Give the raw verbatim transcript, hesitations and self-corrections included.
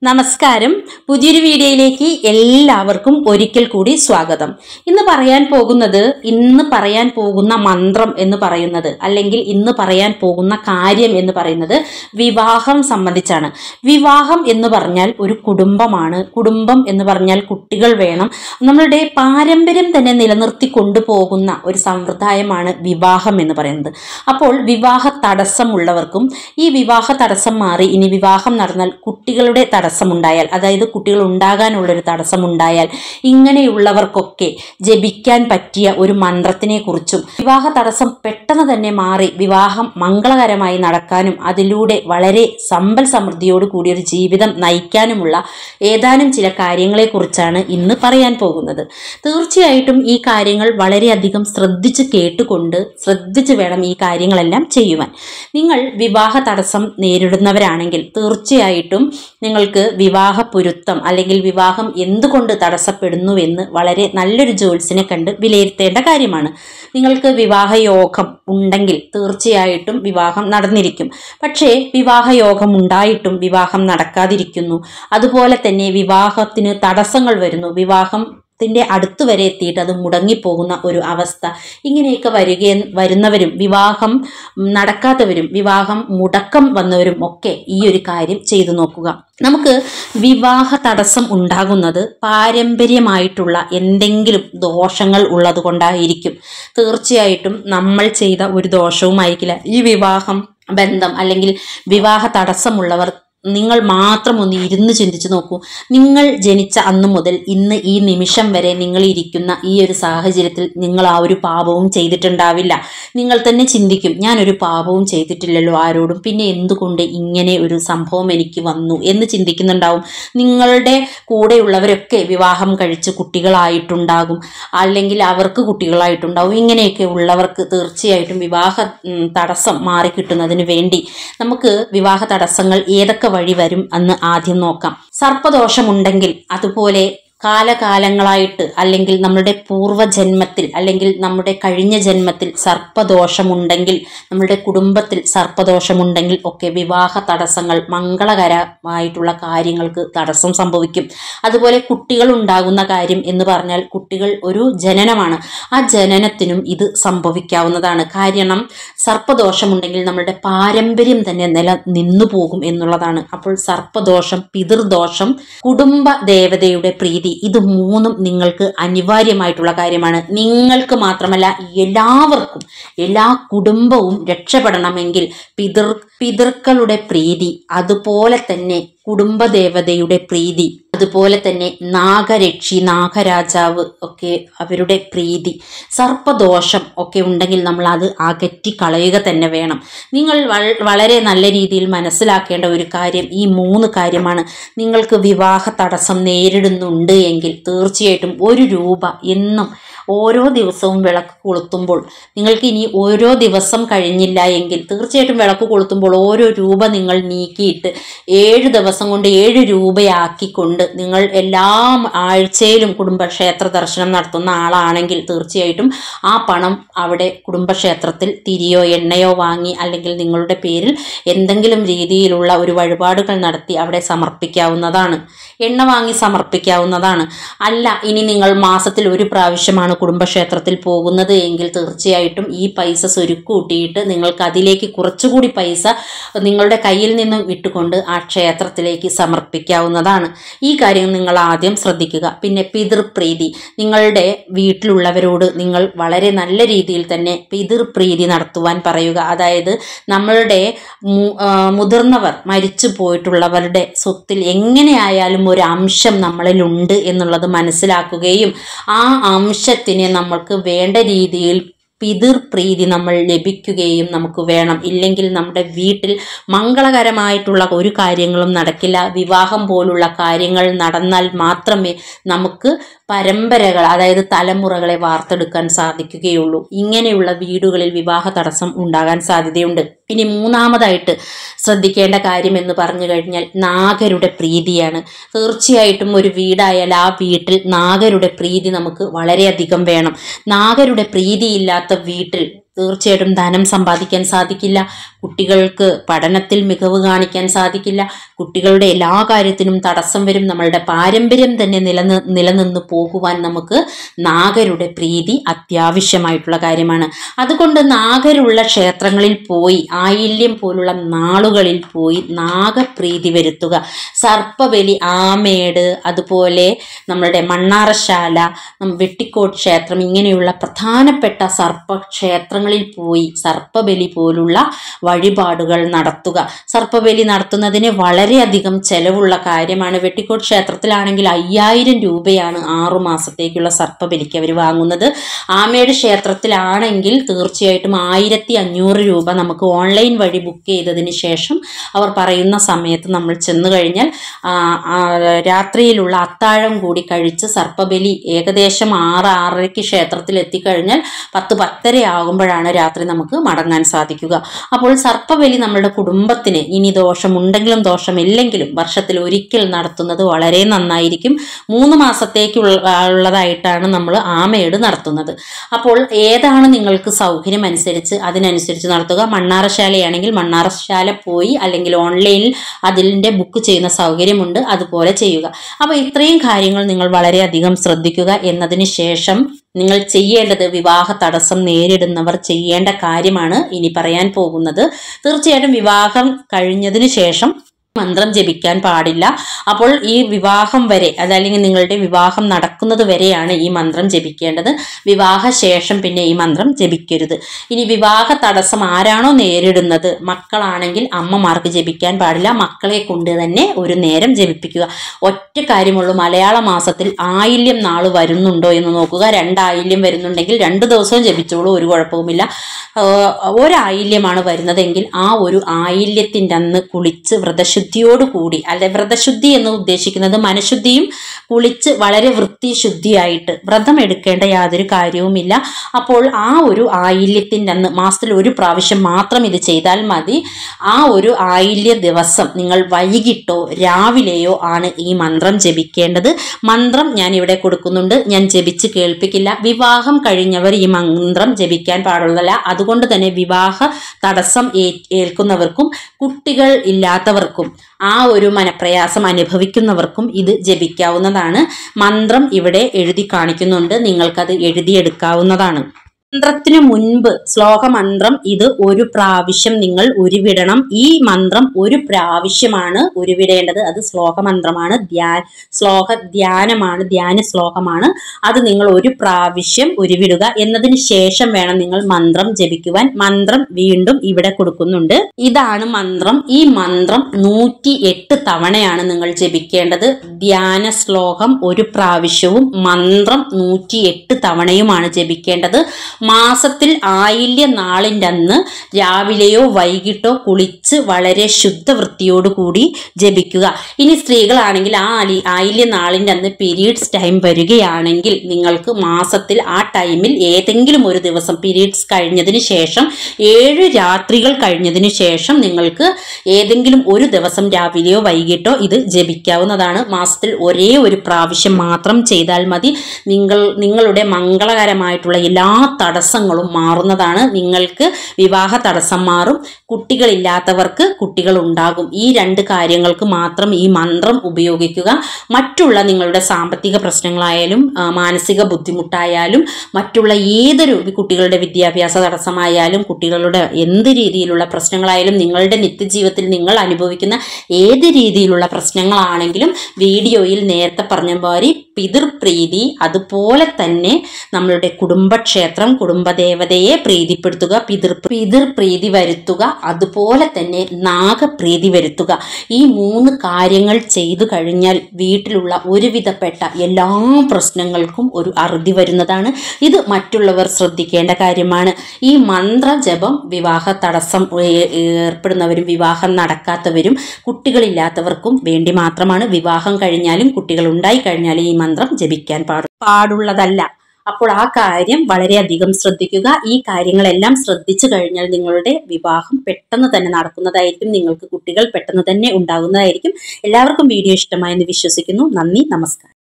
നമസ്കാരം. പുതിയൊരു വീഡിയോയിലേക്ക് എല്ലാവർക്കും ഒരിക്കൽ കൂടി സ്വാഗതം. ഇന്ന് പറയാൻ പോകുന്നത് ഇന്ന് പറയാൻ പോകുന്ന മന്ത്രം എന്ന് പറയുന്നത് അല്ലെങ്കിൽ ഇന്ന് പറയാൻ പോകുന്ന കാര്യം എന്ന് പറയുന്നത് വിവാഹം സംബന്ധിച്ചാണ്. വിവാഹം എന്ന് പറഞ്ഞാൽ ഒരു കുടുംബമാണ്. കുടുംബം എന്ന് പറഞ്ഞാൽ കുട്ടികൾ വേണം. നമ്മളുടെ പാരമ്പര്യം തന്നെ നിലനിർത്തി കൊണ്ടുപോകുന്ന ഒരു സമ്പ്രദായമാണ് വിവാഹം എന്ന് പറയുന്നത്. അപ്പോൾ വിവാഹ തടസ്സമുള്ളവർക്കും ഈ വിവാഹ തടസ്സം മാറി ഇനി വിവാഹം നടന്നാൽ കുട്ടികളുടെ തടസ്സമുണ്ടായാൽ, അതായത് കുട്ടികൾ ഉണ്ടാകാനുള്ളൊരു തടസ്സമുണ്ടായാൽ, ഇങ്ങനെയുള്ളവർക്കൊക്കെ ജപിക്കാൻ പറ്റിയ ഒരു മന്ത്രത്തിനെ കുറിച്ചും വിവാഹ തടസ്സം പെട്ടെന്ന് തന്നെ മാറി വിവാഹം മംഗളകരമായി നടക്കാനും അതിലൂടെ വളരെ സമ്പൽ സമൃദ്ധിയോട് കൂടിയൊരു ജീവിതം നയിക്കാനുമുള്ള ഏതാനും ചില കാര്യങ്ങളെ കുറിച്ചാണ് ഇന്ന് പറയാൻ പോകുന്നത്. തീർച്ചയായിട്ടും ഈ കാര്യങ്ങൾ വളരെയധികം ശ്രദ്ധിച്ച് കേട്ടുകൊണ്ട് ശ്രദ്ധിച്ച് വേണം ഈ കാര്യങ്ങളെല്ലാം ചെയ്യുവാൻ. നിങ്ങൾ വിവാഹ തടസ്സം നേരിടുന്നവരാണെങ്കിൽ തീർച്ചയായിട്ടും നിങ്ങൾക്ക് വിവാഹ പൊരുത്തം അല്ലെങ്കിൽ വിവാഹം എന്തുകൊണ്ട് തടസ്സപ്പെടുന്നുവെന്ന് വളരെ നല്ലൊരു ജ്യോത്സ്യനെ കണ്ട് വിലയിരുത്തേണ്ട കാര്യമാണ്. നിങ്ങൾക്ക് വിവാഹ യോഗം ഉണ്ടെങ്കിൽ തീർച്ചയായിട്ടും വിവാഹം നടന്നിരിക്കും. പക്ഷേ വിവാഹ യോഗം ഉണ്ടായിട്ടും വിവാഹം നടക്കാതിരിക്കുന്നു. അതുപോലെ തന്നെ വിവാഹത്തിന് തടസ്സങ്ങൾ വരുന്നു. വിവാഹം ത്തിന്റെ അടുത്ത് വരെ എത്തിയിട്ട് അത് മുടങ്ങിപ്പോകുന്ന ഒരു അവസ്ഥ, ഇങ്ങനെയൊക്കെ വരിക വരുന്നവരും വിവാഹം നടക്കാത്തവരും വിവാഹം മുടക്കം വന്നവരും ഒക്കെ ഈ ഒരു കാര്യം ചെയ്തു നോക്കുക. നമുക്ക് വിവാഹ തടസ്സം ഉണ്ടാകുന്നത് പാരമ്പര്യമായിട്ടുള്ള എന്തെങ്കിലും ദോഷങ്ങൾ ഉള്ളത് കൊണ്ടായിരിക്കും. തീർച്ചയായിട്ടും നമ്മൾ ചെയ്ത ഒരു ദോഷവുമായിരിക്കില്ല ഈ വിവാഹം ബന്ധം അല്ലെങ്കിൽ വിവാഹ തടസ്സമുള്ളവർ. നിങ്ങൾ മാത്രം ഒന്ന് ഇരുന്ന് ചിന്തിച്ചു നോക്കൂ. നിങ്ങൾ ജനിച്ച അന്നു മുതൽ ഇന്ന് ഈ നിമിഷം വരെ നിങ്ങൾ ഇരിക്കുന്ന ഈ ഒരു സാഹചര്യത്തിൽ നിങ്ങൾ ആ ഒരു പാപവും ചെയ്തിട്ടുണ്ടാവില്ല. നിങ്ങൾ തന്നെ ചിന്തിക്കും, ഞാനൊരു പാപവും ചെയ്തിട്ടില്ലല്ലോ ആരോടും, പിന്നെ എന്തുകൊണ്ട് ഇങ്ങനെ ഒരു സംഭവം എനിക്ക് വന്നു എന്ന് ചിന്തിക്കുന്നുണ്ടാവും. നിങ്ങളുടെ കൂടെയുള്ളവരൊക്കെ വിവാഹം കഴിച്ച് കുട്ടികളായിട്ടുണ്ടാകും, അല്ലെങ്കിൽ അവർക്ക് കുട്ടികളായിട്ടുണ്ടാവും. ഇങ്ങനെയൊക്കെ ഉള്ളവർക്ക് തീർച്ചയായിട്ടും വിവാഹ തടസ്സം മാറിക്കിട്ടുന്നതിന് വേണ്ടി നമുക്ക് വിവാഹ തടസ്സങ്ങൾ ഏതൊക്കെ വഴി വരും എന്ന് ആദ്യം നോക്കാം. സർപ്പദോഷമുണ്ടെങ്കിൽ, അതുപോലെ കാലകാലങ്ങളായിട്ട് അല്ലെങ്കിൽ നമ്മുടെ പൂർവ്വജന്മത്തിൽ അല്ലെങ്കിൽ നമ്മുടെ കഴിഞ്ഞ ജന്മത്തിൽ സർപ്പദോഷമുണ്ടെങ്കിൽ, നമ്മുടെ കുടുംബത്തിൽ സർപ്പദോഷമുണ്ടെങ്കിൽ ഒക്കെ വിവാഹ തടസ്സങ്ങൾ, മംഗളകരമായിട്ടുള്ള കാര്യങ്ങൾക്ക് തടസ്സം സംഭവിക്കും. അതുപോലെ കുട്ടികൾ ഉണ്ടാകുന്ന കാര്യം എന്ന് പറഞ്ഞാൽ കുട്ടികൾ ഒരു ജനനമാണ്. ആ ജനനത്തിനും ഇത് സംഭവിക്കാവുന്നതാണ്. കാരണം സർപ്പദോഷമുണ്ടെങ്കിൽ നമ്മുടെ പാരമ്പര്യം തന്നെ നില നിന്നു പോകും എന്നുള്ളതാണ്. അപ്പോൾ സർപ്പദോഷം, പിതൃദോഷം, കുടുംബ ദേവതയുടെ പ്രീതി, ഇത് മൂന്നും നിങ്ങൾക്ക് അനിവാര്യമായിട്ടുള്ള കാര്യമാണ്. നിങ്ങൾക്ക് മാത്രമല്ല എല്ലാവർക്കും, എല്ലാ കുടുംബവും രക്ഷപ്പെടണമെങ്കിൽ പിതൃ പിതൃക്കളുടെ പ്രീതി, അതുപോലെ തന്നെ കുടുംബദേവതയുടെ പ്രീതി, അതുപോലെ തന്നെ നാഗരക്ഷി, നാഗരാജാവ് ഒക്കെ അവരുടെ പ്രീതി, സർപ്പദോഷം ഒക്കെ ഉണ്ടെങ്കിൽ നമ്മൾ അത് അകറ്റി കളയുക തന്നെ വേണം. നിങ്ങൾ വളരെ നല്ല രീതിയിൽ മനസ്സിലാക്കേണ്ട ഒരു കാര്യം ഈ മൂന്ന് കാര്യമാണ്. നിങ്ങൾക്ക് വിവാഹ തടസ്സം നേരിടുന്നുണ്ട് എങ്കിൽ തീർച്ചയായിട്ടും ഒരു രൂപ എന്നും ഓരോ ദിവസവും വിളക്ക് കൊളുത്തുമ്പോൾ, നിങ്ങൾക്ക് ഇനി ഓരോ ദിവസം കഴിഞ്ഞില്ല എങ്കിൽ തീർച്ചയായിട്ടും വിളക്ക് കൊളുത്തുമ്പോൾ ഓരോ രൂപ നിങ്ങൾ നീക്കിയിട്ട് ഏഴ് ദിവസം കൊണ്ട് ഏഴ് രൂപയാക്കിക്കൊണ്ട് നിങ്ങൾ എല്ലാ ആഴ്ചയിലും കുടുംബക്ഷേത്ര ദർശനം നടത്തുന്ന ആളാണെങ്കിൽ തീർച്ചയായിട്ടും ആ പണം അവിടെ കുടുംബക്ഷേത്രത്തിൽ തിരിയോ എണ്ണയോ വാങ്ങി അല്ലെങ്കിൽ നിങ്ങളുടെ പേരിൽ എന്തെങ്കിലും രീതിയിലുള്ള ഒരു വഴിപാടുകൾ നടത്തി അവിടെ സമർപ്പിക്കാവുന്നതാണ്. എണ്ണ വാങ്ങി സമർപ്പിക്കാവുന്നതാണ്. അല്ല, ഇനി നിങ്ങൾ മാസത്തിൽ ഒരു പ്രാവശ്യമാണ് കുടുംബക്ഷേത്രത്തിൽ പോകുന്നത് എങ്കിൽ തീർച്ചയായിട്ടും ഈ പൈസ സ്വരുക്കൂട്ടിയിട്ട് നിങ്ങൾക്ക് അതിലേക്ക് കുറച്ചുകൂടി പൈസ നിങ്ങളുടെ കയ്യിൽ നിന്ന് വിട്ടുകൊണ്ട് ആ ക്ഷേത്രത്തിലേക്ക് സമർപ്പിക്കാവുന്നതാണ്. ഈ കാര്യം നിങ്ങൾ ആദ്യം ശ്രദ്ധിക്കുക. പിന്നെ പിതൃപ്രീതി, നിങ്ങളുടെ വീട്ടിലുള്ളവരോട് നിങ്ങൾ വളരെ നല്ല രീതിയിൽ തന്നെ പിതൃപ്രീതി നടത്തുവാൻ പറയുക. അതായത് നമ്മളുടെ മുതിർന്നവർ, മരിച്ചു പോയിട്ടുള്ളവരുടെ സ്വത്തിൽ എങ്ങനെയായാലും ഒരു അംശം നമ്മളിലുണ്ട് എന്നുള്ളത് മനസ്സിലാക്കുകയും ആ അംശത്തിനെ നമ്മൾക്ക് വേണ്ട രീതിയിൽ പിതൃപ്രീതി നമ്മൾ ലഭിക്കുകയും നമുക്ക് വേണം. ഇല്ലെങ്കിൽ നമ്മുടെ വീട്ടിൽ മംഗളകരമായിട്ടുള്ള ഒരു കാര്യങ്ങളും നടക്കില്ല. വിവാഹം പോലുള്ള കാര്യങ്ങൾ നടന്നാൽ മാത്രമേ നമുക്ക് പരമ്പരകൾ, അതായത് തലമുറകളെ വാർത്തെടുക്കാൻ സാധിക്കുകയുള്ളൂ. ഇങ്ങനെയുള്ള വീടുകളിൽ വിവാഹ തടസ്സം ഉണ്ടാകാൻ സാധ്യതയുണ്ട്. ഇനി മൂന്നാമതായിട്ട് ശ്രദ്ധിക്കേണ്ട കാര്യം എന്ന് പറഞ്ഞു കഴിഞ്ഞാൽ നാഗരുടെ പ്രീതിയാണ്. തീർച്ചയായിട്ടും ഒരു വീടായാൽ ആ വീട്ടിൽ നാഗരുടെ പ്രീതി നമുക്ക് വളരെയധികം വേണം. നാഗരുടെ പ്രീതിയില്ലാത്ത വീട്ടിൽ തീർച്ചയായിട്ടും ധനം സമ്പാദിക്കാൻ സാധിക്കില്ല, കുട്ടികൾക്ക് പഠനത്തിൽ മികവ് കാണിക്കാൻ സാധിക്കില്ല, കുട്ടികളുടെ എല്ലാ കാര്യത്തിനും തടസ്സം വരും. നമ്മളുടെ പാരമ്പര്യം തന്നെ നിലനി നിലനിന്ന് പോകുവാൻ നമുക്ക് നാഗരുടെ പ്രീതി അത്യാവശ്യമായിട്ടുള്ള കാര്യമാണ്. അതുകൊണ്ട് നാഗരുള്ള ക്ഷേത്രങ്ങളിൽ പോയി, ആയില്യം പോലുള്ള നാളുകളിൽ പോയി നാഗപ്രീതി വരുത്തുക. സർപ്പബലി, ആമേട്, അതുപോലെ നമ്മളുടെ മണ്ണാറശാല, വെട്ടിക്കോട് ക്ഷേത്രം, ഇങ്ങനെയുള്ള പ്രധാനപ്പെട്ട സർപ്പക്ഷേത്രങ്ങളിൽ പോയി സർപ്പബലി പോലുള്ള വഴിപാടുകൾ നടത്തുക. സർപ്പബലി നടത്തുന്നതിന് വളരെയധികം ചെലവുള്ള കാര്യമാണ്. വെട്ടിക്കോട് ക്ഷേത്രത്തിലാണെങ്കിൽ അയ്യായിരം രൂപയാണ് ആറു മാസത്തേക്കുള്ള സർപ്പബലിക്ക് അവർ വാങ്ങുന്നത്. ആമേട് ക്ഷേത്രത്തിലാണെങ്കിൽ തീർച്ചയായിട്ടും ആയിരത്തി അഞ്ഞൂറ് രൂപ നമുക്ക് ഓൺലൈൻ വഴി ബുക്ക് ചെയ്തതിന് ശേഷം അവർ പറയുന്ന സമയത്ത് നമ്മൾ ചെന്നു കഴിഞ്ഞാൽ രാത്രിയിലുള്ള അത്താഴം കൂടി കഴിച്ച് സർപ്പബലി ഏകദേശം ആറ് ആറരയ്ക്ക് ക്ഷേത്രത്തിൽ എത്തിക്കഴിഞ്ഞാൽ പത്ത് പത്തര ആകുമ്പോഴാണ് രാത്രി നമുക്ക് മടങ്ങാൻ സാധിക്കുക. അപ്പോൾ സർപ്പബലി നമ്മുടെ കുടുംബത്തിന് ഇനി ദോഷമുണ്ടെങ്കിലും ദോഷമില്ലെങ്കിലും വർഷത്തിൽ ഒരിക്കൽ നടത്തുന്നത് വളരെ നന്നായിരിക്കും. മൂന്ന് മാസത്തേക്കുള്ള ഉള്ളതായിട്ടാണ് നമ്മൾ ആമേട് നടത്തുന്നത്. അപ്പോൾ ഏതാണ് നിങ്ങൾക്ക് സൗകര്യം അനുസരിച്ച് അതിനനുസരിച്ച് നടത്തുക. മണ്ണാറശാലയാണെങ്കിൽ മണ്ണാറശാല പോയി, അല്ലെങ്കിൽ ഓൺലൈനിൽ അതിൻ്റെ ബുക്ക് ചെയ്യുന്ന സൗകര്യമുണ്ട്, അതുപോലെ ചെയ്യുക. അപ്പോൾ ഇത്രയും കാര്യങ്ങൾ നിങ്ങൾ വളരെയധികം ശ്രദ്ധിക്കുക. എന്നതിന് ശേഷം നിങ്ങൾ ചെയ്യേണ്ടത്, വിവാഹ തടസ്സം നേരിടുന്നവർ ചെയ്യേണ്ട കാര്യമാണ് ഇനി പറയാൻ പോകുന്നത്. തീർച്ചയായിട്ടും വിവാഹം കഴിഞ്ഞതിന് ശേഷം മന്ത്രം ജപിക്കാൻ പാടില്ല. അപ്പോൾ ഈ വിവാഹം വരെ, അതല്ലെങ്കിൽ നിങ്ങളുടെ വിവാഹം നടക്കുന്നത് വരെയാണ് ഈ മന്ത്രം ജപിക്കേണ്ടത്. വിവാഹ ശേഷം പിന്നെ ഈ മന്ത്രം ജപിക്കരുത്. ഇനി വിവാഹ തടസ്സം ആരാണോ നേരിടുന്നത്, മക്കളാണെങ്കിൽ അമ്മമാർക്ക് ജപിക്കാൻ പാടില്ല. മക്കളെ കൊണ്ട് തന്നെ ഒരു നേരം ജപിപ്പിക്കുക. ഒറ്റ കാര്യമുള്ളൂ, മലയാള മാസത്തിൽ ആയില്യം നാൾ വരുന്നുണ്ടോ എന്ന് നോക്കുക. രണ്ടായില്യം വരുന്നുണ്ടെങ്കിൽ രണ്ട് ദിവസവും ജപിച്ചോളൂ, ഒരു കുഴപ്പവുമില്ല. ഒരായില്യമാണ് വരുന്നതെങ്കിൽ ആ ഒരു ആയില്യത്തിൻ്റെ അന്ന് കുളിച്ച് വ്രതശുദ്ധിയോടുകൂടി, അല്ലെ വ്രതശുദ്ധി എന്ന് ഉദ്ദേശിക്കുന്നത് മനഃശുദ്ധിയും കുളിച്ച് വളരെ വൃത്തി ശുദ്ധിയായിട്ട് വ്രതം എടുക്കേണ്ട യാതൊരു കാര്യവുമില്ല. അപ്പോൾ ആ ഒരു ആയില്യത്തിൻ്റെ അന്ന് മാസത്തിൽ ഒരു പ്രാവശ്യം മാത്രം ഇത് ചെയ്താൽ മതി. ആ ഒരു ആയില്യ ദിവസം നിങ്ങൾ വൈകിട്ടോ രാവിലെയോ ആണ് ഈ മന്ത്രം ജപിക്കേണ്ടത്. മന്ത്രം ഞാൻ ഇവിടെ കൊടുക്കുന്നുണ്ട്, ഞാൻ ജപിച്ച് കേൾപ്പിക്കില്ല. വിവാഹം കഴിഞ്ഞവർ ഈ മന്ത്രം ജപിക്കാൻ പാടുള്ളതല്ല. അതുകൊണ്ട് തന്നെ വിവാഹ തടസ്സം ഏൽക്കുന്നവർക്കും കുട്ടികൾ ഇല്ലാത്തവർക്കും ആ ഒരു മനപ്രയാസം അനുഭവിക്കുന്നവർക്കും ഇത് ജപിക്കാവുന്നതാണ്. മന്ത്രം ഇവിടെ എഴുതി കാണിക്കുന്നുണ്ട്, നിങ്ങൾക്കത് എഴുതിയെടുക്കാവുന്നതാണ്. മന്ത്രത്തിനു മുൻപ് ശ്ലോകമന്ത്രം ഇത് ഒരു പ്രാവശ്യം നിങ്ങൾ ഉരുവിടണം. ഈ മന്ത്രം ഒരു പ്രാവശ്യമാണ് ഉരുവിടേണ്ടത്. അത് ശ്ലോകമന്ത്രമാണ്, ധ്യാ ശ്ലോക ധ്യാനമാണ്, ധ്യാന ശ്ലോകമാണ്. അത് നിങ്ങൾ ഒരു പ്രാവശ്യം ഉരുവിടുക. എന്നതിന് ശേഷം വേണം നിങ്ങൾ മന്ത്രം ജപിക്കുവാൻ. മന്ത്രം വീണ്ടും ഇവിടെ കൊടുക്കുന്നുണ്ട്. ഇതാണ് മന്ത്രം. ഈ മന്ത്രം നൂറ്റി എട്ട് തവണയാണ് നിങ്ങൾ ജപിക്കേണ്ടത്. ധ്യാന ശ്ലോകം ഒരു പ്രാവശ്യവും മന്ത്രം നൂറ്റി എട്ട് തവണയുമാണ് ജപിക്കേണ്ടത്. മാസത്തിൽ ആയില്യ നാളിൻ്റെ അന്ന് രാവിലെയോ വൈകിട്ടോ കുളിച്ച് വളരെ ശുദ്ധവൃത്തിയോടുകൂടി ജപിക്കുക. ഇനി സ്ത്രീകളാണെങ്കിൽ ആ ആയില്യ നാളിൻ്റെ അന്ന് പീരീഡ്സ് ടൈം വരികയാണെങ്കിൽ നിങ്ങൾക്ക് മാസത്തിൽ ആ ടൈമിൽ ഏതെങ്കിലും ഒരു ദിവസം പീരീഡ്സ് കഴിഞ്ഞതിന് ശേഷം ഏഴ് രാത്രികൾ കഴിഞ്ഞതിന് ശേഷം നിങ്ങൾക്ക് ഏതെങ്കിലും ഒരു ദിവസം രാവിലെയോ വൈകിട്ടോ ഇത് ജപിക്കാവുന്നതാണ്. മാസത്തിൽ ഒരേ ഒരു പ്രാവശ്യം മാത്രം ചെയ്താൽ മതി. നിങ്ങൾ നിങ്ങളുടെ മംഗളകരമായിട്ടുള്ള എല്ലാ തടസ്സങ്ങളും മാറുന്നതാണ്. നിങ്ങൾക്ക് വിവാഹ തടസ്സം മാറും, കുട്ടികളില്ലാത്തവർക്ക് കുട്ടികൾ ഉണ്ടാകും. ഈ രണ്ട് കാര്യങ്ങൾക്ക് മാത്രം ഈ മന്ത്രം ഉപയോഗിക്കുക. മറ്റുള്ള നിങ്ങളുടെ സാമ്പത്തിക പ്രശ്നങ്ങളായാലും മാനസിക ബുദ്ധിമുട്ടായാലും മറ്റുള്ള ഏതൊരു കുട്ടികളുടെ വിദ്യാഭ്യാസ തടസ്സമായാലും കുട്ടികളുടെ എന്ത് രീതിയിലുള്ള പ്രശ്നങ്ങളായാലും നിങ്ങളുടെ നിത്യജീവിതത്തിൽ നിങ്ങൾ അനുഭവിക്കുന്ന ഏത് രീതിയിലുള്ള പ്രശ്നങ്ങളാണെങ്കിലും വീഡിയോയിൽ നേരത്തെ പറഞ്ഞ പോലെ പിതൃപ്രീതി, അതുപോലെ തന്നെ നമ്മളുടെ കുടുംബക്ഷേത്രം കുടുംബദേവതയെ പ്രീതിപ്പെടുത്തുക, പിതൃ പിതൃപ്രീതി വരുത്തുക, അതുപോലെ തന്നെ നാഗപ്രീതി വരുത്തുക. ഈ മൂന്ന് കാര്യങ്ങൾ ചെയ്തു കഴിഞ്ഞാൽ വീട്ടിലുള്ള ഒരുവിധപ്പെട്ട എല്ലാ പ്രശ്നങ്ങൾക്കും ഒരു അറുതി വരുന്നതാണ്. ഇത് മറ്റുള്ളവർ ശ്രദ്ധിക്കേണ്ട കാര്യമാണ്. ഈ മന്ത്രജപം വിവാഹ തടസ്സം ഏർപ്പെടുന്നവരും വിവാഹം നടക്കാത്തവരും കുട്ടികളില്ലാത്തവർക്കും വേണ്ടി മാത്രമാണ്. വിവാഹം കഴിഞ്ഞാലും കുട്ടികൾ ഉണ്ടായി കഴിഞ്ഞാലും ഈ മന്ത്രം ജപിക്കാൻ പാടു പാടുള്ളതല്ല. അപ്പോൾ ആ കാര്യം വളരെയധികം ശ്രദ്ധിക്കുക. ഈ കാര്യങ്ങളെല്ലാം ശ്രദ്ധിച്ചു കഴിഞ്ഞാൽ നിങ്ങളുടെ വിവാഹം പെട്ടെന്ന് തന്നെ നടക്കുന്നതായിരിക്കും. നിങ്ങൾക്ക് കുട്ടികൾ പെട്ടെന്ന് തന്നെ ഉണ്ടാകുന്നതായിരിക്കും. എല്ലാവർക്കും വീഡിയോ ഇഷ്ടമായെന്ന് വിശ്വസിക്കുന്നു. നന്ദി, നമസ്കാരം.